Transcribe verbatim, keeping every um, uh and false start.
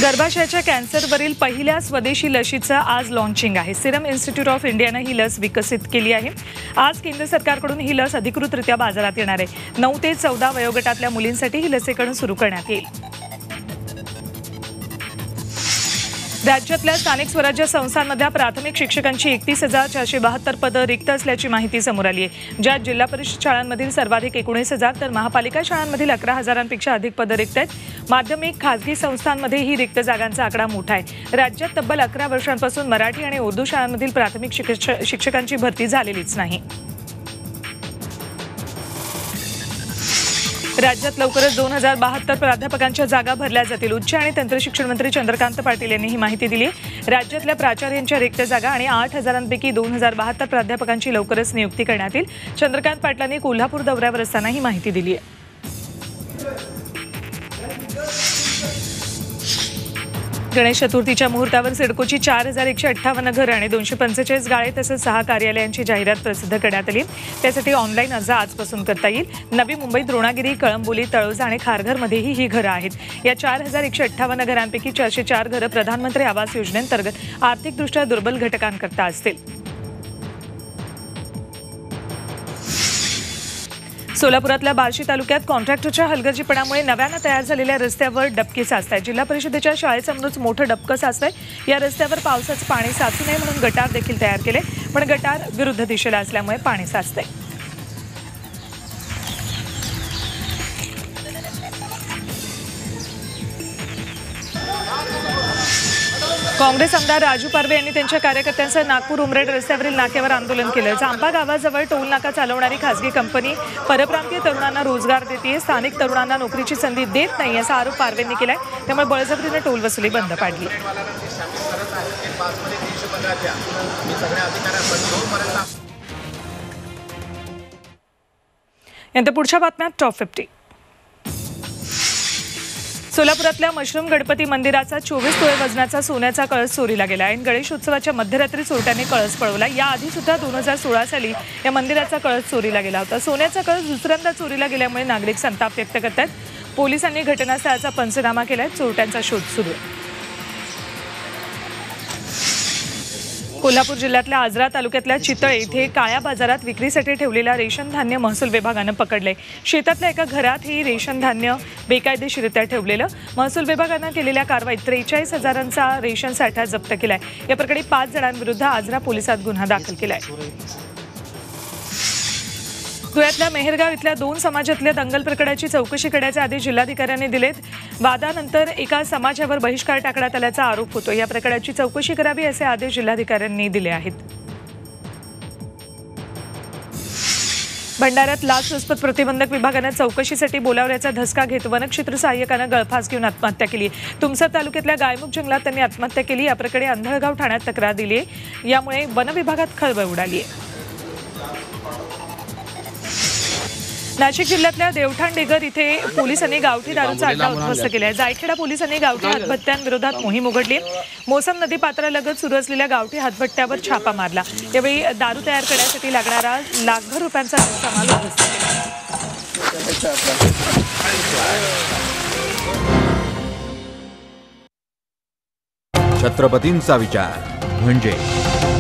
गर्भाशयाच्या कॅन्सरवरील पहिल्या स्वदेशी लशीचं आज लॉन्चिंग आहे। सिरम इन्स्टिट्यूट ऑफ इंडियाने ही लस विकसित केली आहे। आज केंद्र सरकारकडून ही लस अधिकृतरित्या बाजारात येणार आहे। नऊ ते चौदा वयोगटातल्या मुलींसाठी ही लसीकरण सुरू करण्यात येईल। राज्यातल्या स्थानिक स्वराज्य संस्थांमध्ये प्राथमिक शिक्षकांची एकतीस हजार चारशे बहात्तर पदं रिक्त असल्याची माहिती समोर आली आहे। ज्यात जिल्हा परिषद शाळांमधील सर्वाधिक एकोणीस हजार तर महापालिका शाळांमधील अकरा हजारांपेक्षा अधिक पदं रिक्त आहेत। माध्यमिक खासगी संस्थांमध्ये ही रिक्त जागांचा आकडा मोठा आहे। राज्यात तब्बल अकरा वर्षांपासून मराठी आणि उर्दू शाळांमधील प्राथमिक शिक्षकांची भरती झालेलीच नाही। राज्यात लवकरच दोन हजार बहात्तर प्राध्यापकांच्या जागा भरल्या जातील। उच्च आणि तंत्रशिक्षण मंत्री चंद्रकांत पाटील यांनी ही माहिती दिली। राज्यातल्या प्राचार्यांच्या रिक्त जागा आणि आठ हजारांपैकी दोन हजार बहात्तर प्राध्यापकांची लवकरच नियुक्ती करण्यात येईल। चंद्रकांत पाटलांनी कोल्हापूर दौऱ्यावर असताना ही माहिती दिली आहे। गणेश चतुर्थीच्या मुहूर्तावर सिडकोची चार हजार एकशे अठ्ठावन्न घरं आणि दोनशे पंचेचाळीस गाळे तसंच सहा कार्यालयांची जाहिरात प्रसिद्ध करण्यात आली। त्यासाठी ऑनलाईन अर्ज आजपासून करता येईल। नवी मुंबईत द्रोणागिरी, कळंबोली, तळोजा आणि खारघरमध्येही ही घरं आहेत। या चार हजार एकशे अठ्ठावन्न घरांपैकी चारशे चार घरं प्रधानमंत्री आवास योजनेअंतर्गत आर्थिकदृष्ट्या दुर्बल घटकांकरता असतील। सोलापुरातल्या बार्शी तालुक्यात कॉन्ट्रॅक्टरच्या हलगर्जीपणामुळे नव्यानं तयार झालेल्या रस्त्यावर डबके साचतायत। जिल्हा परिषदेच्या शाळेसमोरच मोठं डबकं साचतंय। या रस्त्यावर पावसाचं पाणी साचू नये म्हणून गटार देखील तयार केले, पण गटार विरुद्ध दिशेला असल्यामुळे पाणी साचतंय। काँग्रेस आमदार राजू पारवे यांनी त्यांच्या कार्यकर्त्यांसह नागपूर उमरेड रस्त्यावरील नाक्यावर आंदोलन केलं। जांबा गावाजवळ टोल नाका चालवणारी खासगी कंपनी परप्रांतीय तरुणांना रोजगार देते, स्थानिक तरुणांना नोकरीची संधी देत नाही असा आरोप पारवेंनी केलाय। त्यामुळे बळजबरीने टोल वसुली बंद पाडली। यानंतर पुढच्या बातम्यात टॉप फिफ्टी। सोलापुरातल्या मशरूम गणपती मंदिराचा चोवीस तोळे वजनाचा सोन्याचा कळस चोरीला गेला आहे। गणेश उत्सवाच्या मध्यरात्री चोरट्यांनी कळस पळवला। याआधी सुद्धा दोन हजार सोळा साली या मंदिराचा कळस चोरीला गेला होता। सोन्याचा कळस दुसऱ्यांदा चोरीला गेल्यामुळे नागरिक संताप व्यक्त करत आहेत। पोलिसांनी घटनास्थळाचा पंचनामा केलाय। चोरट्यांचा शोध सुरू आहे। कोल्हापूर जिल्ह्यातल्या आजरा तालुक्यातल्या चितळे इथे काळ्या बाजारात विक्रीसाठी ठेवलेला रेशन धान्य महसूल विभागानं पकडले। शेतातल्या एका घरात ही रेशन धान्य बेकायदेशीररित्या ठेवलेलं। महसूल विभागानं केलेल्या कारवाईत त्रेचाळीस हजारांचा रेशन साठा जप्त केलाय। या प्रकरणी पाच जणांविरुद्ध आजरा पोलिसात गुन्हा दाखल केलाय। धुळ्यातल्या मेहरगाव इथल्या दोन समाजातल्या दंगल प्रकरणाची चौकशी करण्याचे आदेश जिल्हाधिकाऱ्यांनी दिलेत। वादानंतर एका समाजावर बहिष्कार टाकण्यात आल्याचा आरोप होतो। या प्रकरणाची चौकशी करावी असे आदेश जिल्हाधिकाऱ्यांनी दिले आहेत। भंडाऱ्यात लाचलुचपत प्रतिबंधक विभागानं चौकशीसाठी बोलावल्याचा धसका घेत वनक्षेत्र सहाय्यकानं गळफास घेऊन आत्महत्या केली। तुमसर तालुक्यातल्या गायमुख जंगलात त्यांनी आत्महत्या केली। या प्रकरणी अंधळगाव ठाण्यात तक्रार दिली आहे। यामुळे वनविभागात खळबळ उडाली आहे। नाशिक जिल्ह्यातल्या देवठाण डेगर इथे पोलिसांनी गावठी दारूचा अड्डा उद्ध्वस्त केलाय। जायखेडा पोलिसांनी गावठी हातभट्ट्यांविरोधात मोहीम उघडली। मोसम नदी पात्रालगत सुरू असलेल्या गावठी हातभट्ट्यावर छापा मारला। यावेळी दारू तयार करण्यासाठी लागणारा लाखभर रुपयांचा कच्चा माल उद्ध्वस्त केला। छत्रपतींचा विचार म्हणजे